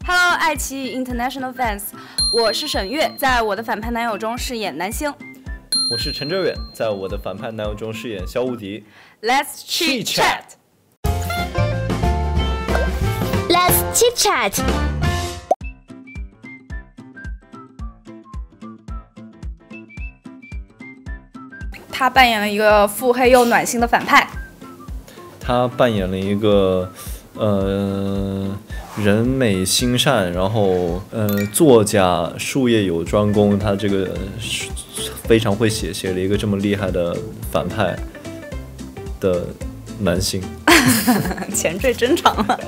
Hello， 爱奇艺 International Fans， 我是沈月，在我的反派男友中饰演南星。 我是陈哲远，在我的反派男友中饰演肖无敌。 Let's chit chat。 Let's chit chat。 他扮演了一个腹黑又暖心的反派。 他扮演了一个人美心善，然后作家术业有专攻，他这个非常会写了一个这么厉害的反派的男性。 前缀真长了。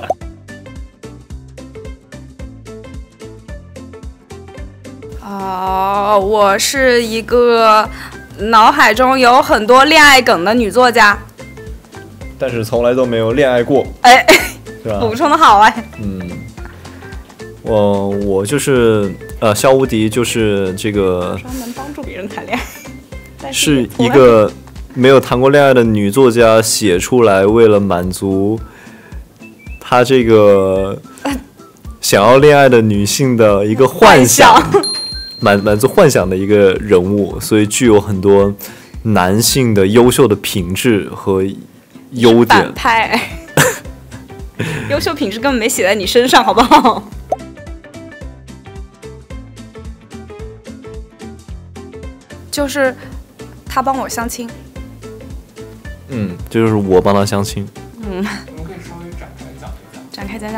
我是一个脑海中有很多恋爱梗的女作家， 但是从来都没有恋爱过。 哎， 是吧？ 补充的好哎。 我就是肖无敌，就是这个专门帮助别人谈恋爱， 是一个没有谈过恋爱的女作家写出来，为了满足她这个想要恋爱的女性的一个幻想，满足幻想的一个人物，所以具有很多男性的优秀的品质和优点。 反派，优秀品质根本没写在你身上，好不好？就是他帮我相亲。 就是我帮他相亲。 我们可以稍微展开讲一讲。 展开讲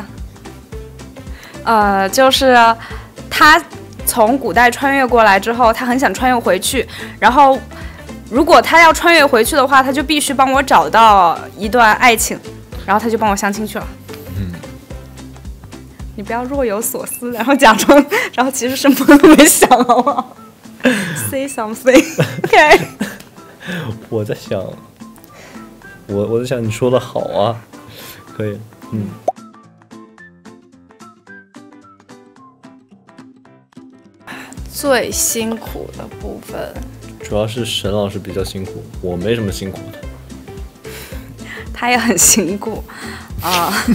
讲。就是他从古代穿越过来之后，他很想穿越回去，然后如果他要穿越回去的话，他就必须帮我找到一段爱情，然后他就帮我相亲去了。你不要若有所思，然后假装，然后其实什么都没想，好不好？Say something， OK 。 我在想，我在想你说的好啊，可以， 最辛苦的部分， 主要是沈老师比较辛苦，我没什么辛苦的。 他也很辛苦啊。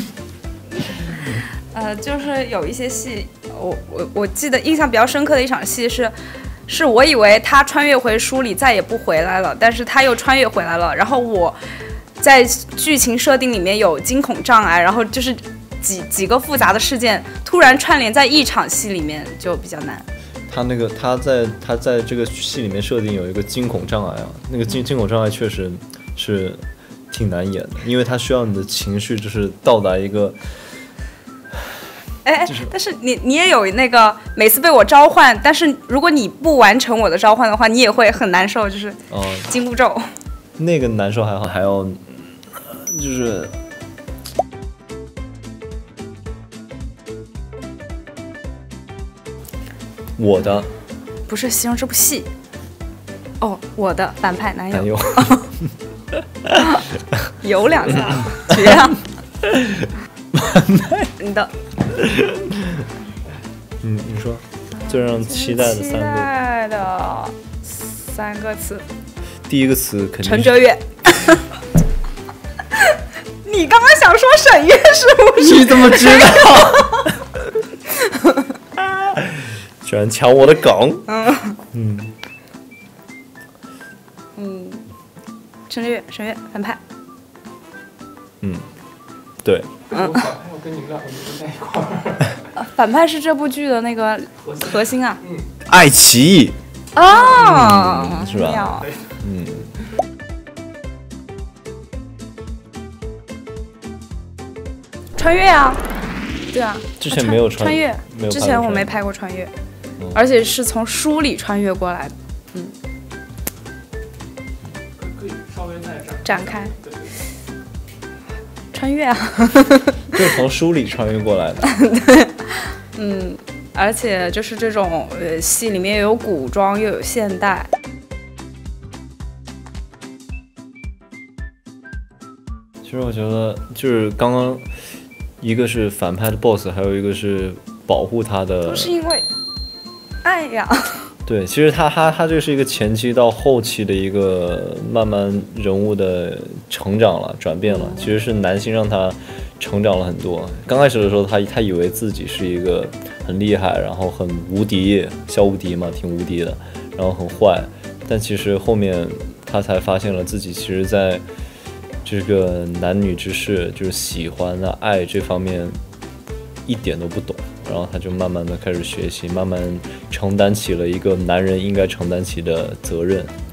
就是有一些戏，我记得印象比较深刻的一场戏是我以为他穿越回书里再也不回来了，但是他又穿越回来了，然后我在剧情设定里面有惊恐障碍，然后就是几个复杂的事件突然串联在一场戏里面，就比较难。 他在这个戏里面设定有一个惊恐障碍啊，那个惊恐障碍确实是挺难演的，因为他需要你的情绪就是到达一个。 但是你也有那个每次被我召唤，但是如果你不完成我的召唤的话，你也会很难受，就是紧箍咒。 那个难受还好，还要就是我的不是形容这部戏我的反派男友有两下绝啊。你的你说最让期待的三个词。 第一个词肯定是陈哲远。你刚刚想说沈月是不是？ 你怎么知道？居然抢我的梗。 陈哲远，沈月反派。 对。 我反派要跟你们两个女生在一块儿。 反派是这部剧的那个核心啊。 爱奇艺。是吧？ 穿越啊，对啊。 之前没有穿越，之前我没拍过穿越，而且是从书里穿越过来的。 可以稍微再展开。穿越啊。 就是从书里穿越过来的。 而且就是这种戏里面又有古装又有现代。 其实我觉得就是刚刚一个是反派的 boss， 还有一个是保护他的。 都是因为爱呀。 对，其实他这是一个前期到后期的一个慢慢人物的成长了，转变了。其实是男性让他成长了很多。刚开始的时候他以为自己是一个很厉害，然后很无敌，小无敌嘛，挺无敌的，然后很坏。但其实后面他才发现了自己其实在这个男女之事，就是喜欢啊爱这方面一点都不懂。然后他就慢慢的开始学习，慢慢承担起了一个男人应该承担起的责任。